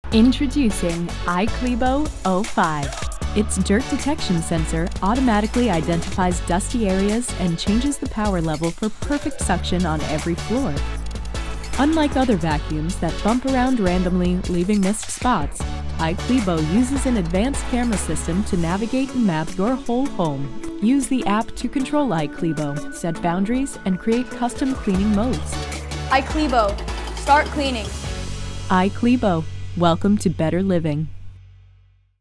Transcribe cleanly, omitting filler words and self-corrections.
Introducing iClebo 05. Its dirt detection sensor automatically identifies dusty areas and changes the power level for perfect suction on every floor. Unlike other vacuums that bump around randomly, leaving missed spots, iClebo uses an advanced camera system to navigate and map your whole home. Use the app to control iClebo, set boundaries, and create custom cleaning modes. iClebo, start cleaning. iClebo, welcome to better living.